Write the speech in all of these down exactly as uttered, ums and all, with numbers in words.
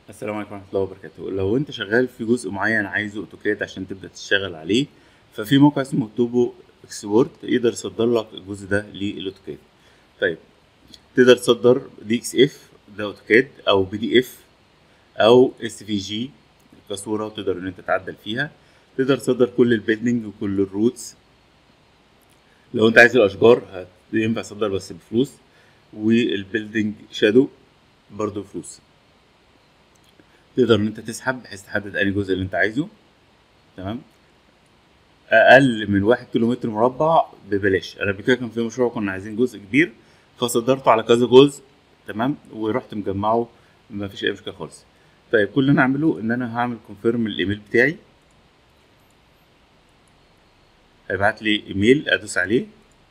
السلام عليكم ورحمة الله وبركاته. لو انت شغال في جزء معين عايزه اوتوكاد عشان تبدأ تشتغل عليه، ففي موقع اسمه توبو اكسبورت يقدر يصدر لك الجزء ده للاوتوكاد. طيب، تقدر تصدر دي اكس اف ده اوتوكاد، او بي دي اف، او اس في جي كصورة تقدر ان انت تعدل فيها. تقدر تصدر كل البيلدينج وكل الروتس. لو انت عايز الاشجار هت- ينفع تصدر بس بفلوس، والبيلدينج شادو برضه بفلوس. تقدر ان انت تسحب بحيث تحدد انهي جزء اللي انت عايزه. تمام. اقل من واحد كيلو متر مربع ببلاش. انا قبل كده كان في مشروع كنا عايزين جزء كبير، فصدرته على كذا جزء. تمام، ورحت مجمعه، ما فيش اي مشكله خالص. طيب، كل اللي انا اعمله ان انا هعمل كونفيرم الايميل بتاعي. هيبعت لي ايميل ادوس عليه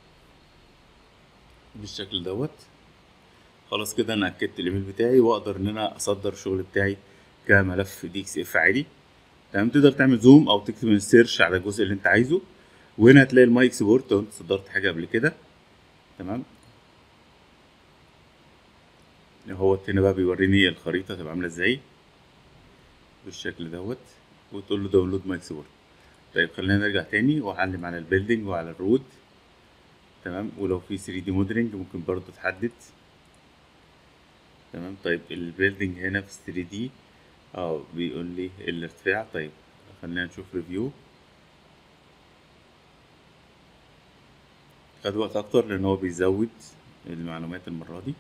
بالشكل دوت. خلاص كده انا اكدت الايميل بتاعي، واقدر ان انا اصدر الشغل بتاعي كملف دي اكس اف عادي. تمام، تقدر تعمل زوم او تكتب من السيرش على الجزء اللي انت عايزه. وهنا هتلاقي الماي اكسبورت لو انت صدرت حاجه قبل كده. تمام. هو هنا بقى بيوريني الخريطة تبقى عاملة ازاي بالشكل دوت، وتقول له داونلود ماي اكسبورت. طيب، خلينا نرجع تاني واعلم على البيلدينج وعلى الرود. تمام، ولو في ثري دي موديلنج ممكن برضو تحدد. تمام. طيب، البيلدينج هنا في ثري دي اه بيقول لي الارتفاع. طيب، خلينا نشوف ريفيو. خد وقت اكتر لان هو بيزود المعلومات المرة دي.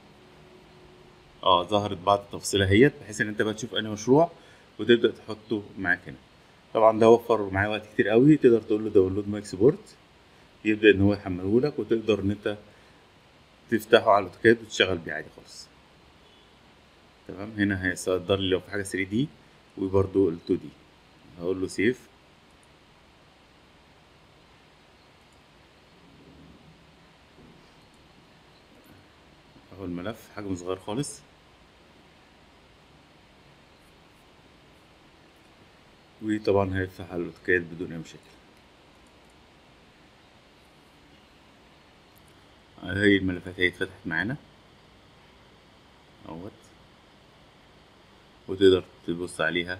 اه ظهرت بعض التفاصيل اهيت، بحيث ان انت بقى تشوف انهي مشروع وتبدأ تحطه معاك هنا. طبعا ده وفر معايا وقت كتير قوي. تقدر تقول له داونلود ماي اكسبورت، يبدأ ان هو يحمله لك، وتقدر ان انت تفتحه على الاوتوكاد وتشتغل بيه عادي خالص. تمام. هنا هيصدر لي لو في حاجة ثري دي، وبرده ال تو دي. هقول له سيف. اهو الملف حجمه صغير خالص، وطبعا هيفتح على الاوتوكاد بدون اي مشاكل. هي الملفات هي اتفتحت معانا اهوت، وتقدر تبص عليها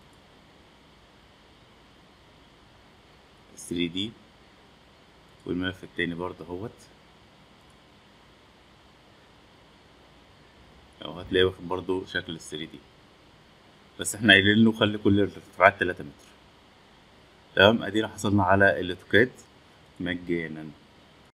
ثري دي. والملف التاني برضه اهوت، اهو هتلاقي واخد برضه شكل ثري دي، بس احنا قايلين له خلي كل الارتفاعات تلاتة متر. تمام. ادينا حصلنا على الاوتوكاد مجانا.